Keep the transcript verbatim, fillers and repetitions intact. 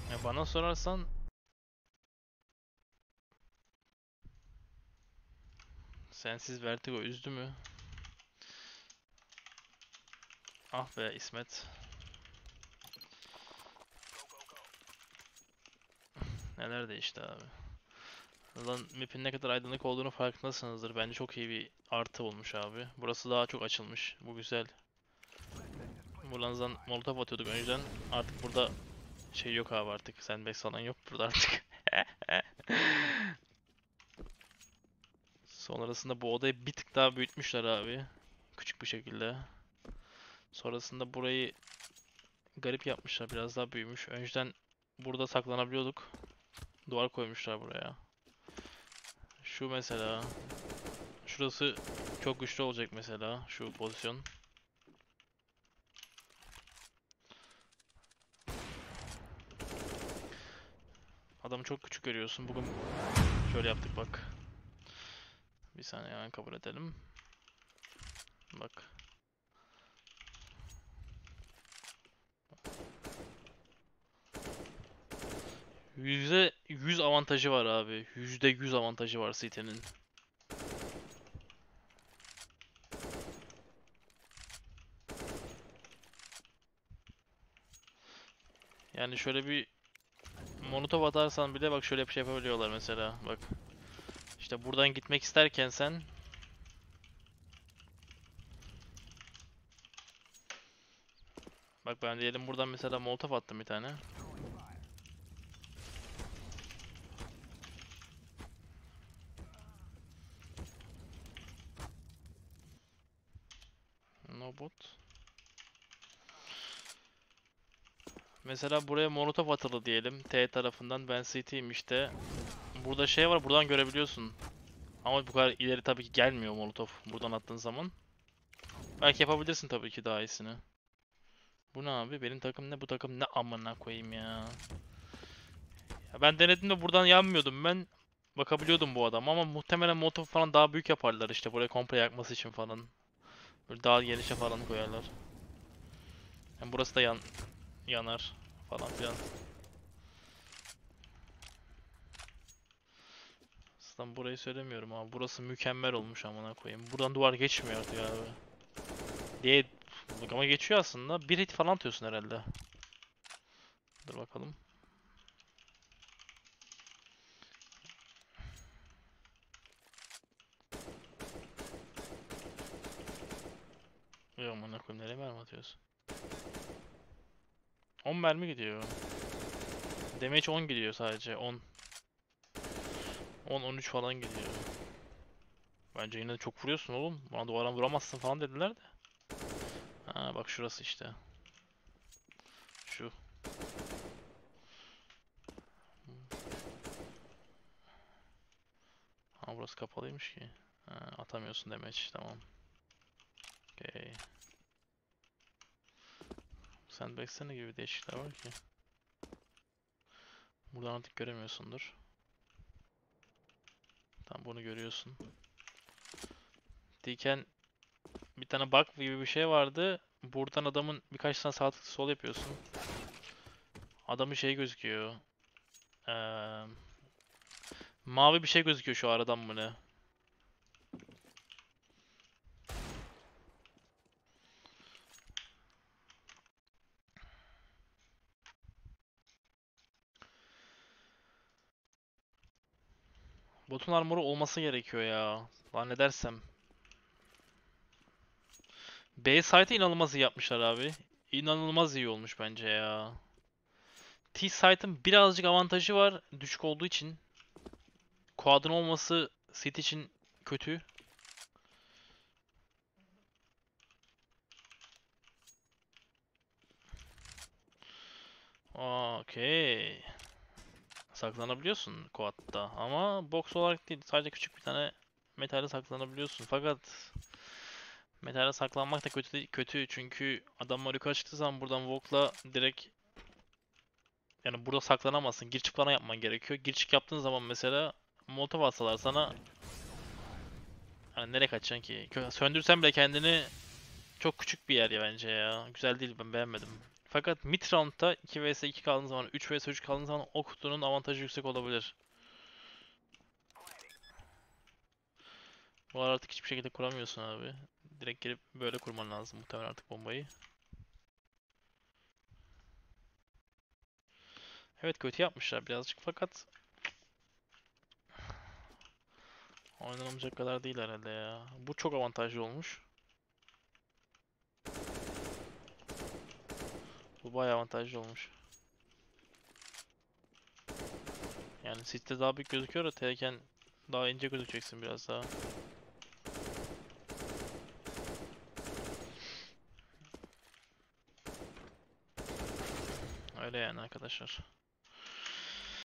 Ya bana sorarsan sensiz Vertigo üzdü mü? Ah be İsmet. Neler değişti abi. Lan map'in ne kadar aydınlık olduğunu farkındasınızdır. Bence çok iyi bir artı olmuş abi. Burası daha çok açılmış. Bu güzel. Buradan molotof atıyorduk önceden. Artık burada şey yok abi artık. Sandbox falan yok burada artık. Sonrasında bu odayı bir tık daha büyütmüşler abi. Küçük bir şekilde. Sonrasında burayı garip yapmışlar. Biraz daha büyümüş. Önceden burada saklanabiliyorduk. Duvar koymuşlar buraya. Şu mesela. Şurası çok güçlü olacak mesela. Şu pozisyon. Adamı çok küçük görüyorsun. Bugün şöyle yaptık bak. Bir saniye hemen kabul edelim. Bak. yüzde yüz avantajı var abi. yüzde yüz avantajı var City'nin. Yani şöyle bir Molotov atarsan bile bak şöyle bir şey yapabiliyorlar mesela. Bak. İşte buradan gitmek isterken sen bak ben diyelim buradan mesela Molotov attım bir tane. No bot. Mesela buraya Molotov atıldı diyelim. T tarafından ben C T'yim işte. Burada şey var buradan görebiliyorsun. Ama bu kadar ileri tabii ki gelmiyor Molotov buradan attığın zaman. Belki yapabilirsin tabii ki daha iyisini. Bu ne abi? Benim takım ne? Bu takım ne amına koyayım ya. Ya ben denediğimde buradan yanmıyordum ben. Bakabiliyordum bu adam ama muhtemelen Molotov falan daha büyük yaparlar işte buraya komple yakması için falan. Böyle daha genişe falan koyarlar. Yani burası da yan yanar falan filan. Aslında burayı söylemiyorum ama burası mükemmel olmuş amına koyayım. Buradan duvar geçmiyor artık abi. Diye ama geçiyor aslında. Bir hit falan atıyorsun herhalde. Dur bakalım. Yok amına koyayım nereye mermi atıyorsun? on mermi gidiyor. Damage on gidiyor sadece. on. on on üç falan gidiyor. Bence yine de çok vuruyorsun oğlum. Bana duvardan vuramazsın falan dediler de. Ha bak şurası işte. Şu. Ha burası kapalıymış ki. Ha, atamıyorsun damage tamam. Okay. Sandbox'ta ne gibi değişiklikler var ki? Buradan artık göremiyorsundur. Tam bunu görüyorsun. Diken bir tane bug gibi bir şey vardı. Buradan adamın birkaç tane sağ tık sol yapıyorsun. Adamın şey gözüküyor. Ee, mavi bir şey gözüküyor şu aradan mı ne? Botun armoru olması gerekiyor ya. Lan ne dersem. B site'ı inanılmaz iyi yapmışlar abi. İnanılmaz iyi olmuş bence ya. T site'ın birazcık avantajı var düşük olduğu için. Quad'ın olması City için kötü. Okey. Saklanabiliyorsun Quad'da ama box olarak değil sadece küçük bir tane metalde saklanabiliyorsun. Fakat metalde saklanmak da kötü değil- kötü çünkü adamlar yukarı çıktığı zaman buradan walk'la direkt yani burada saklanamazsın. Gir çık falan yapman gerekiyor. Gir çık yaptığın zaman mesela molotov atsalar sana hani nereye kaçacaksın ki? Kö- Söndürsen bile kendini çok küçük bir yer ya bence ya. Güzel değil ben beğenmedim. Fakat mid round'da iki vs iki kaldığın zaman, üç vs üç kaldığın zaman o kutunun avantajı yüksek olabilir. Bu artık hiçbir şekilde kuramıyorsun abi. Direkt gelip böyle kurman lazım muhtemelen artık bombayı. Evet, kötü yapmışlar birazcık fakat oynanamayacak kadar değil herhalde ya. Bu çok avantajlı olmuş. Bu bayağı avantajlı olmuş. Yani City'de daha büyük gözüküyor da T'ken daha ince gözükeceksin biraz daha. Öyle yani arkadaşlar.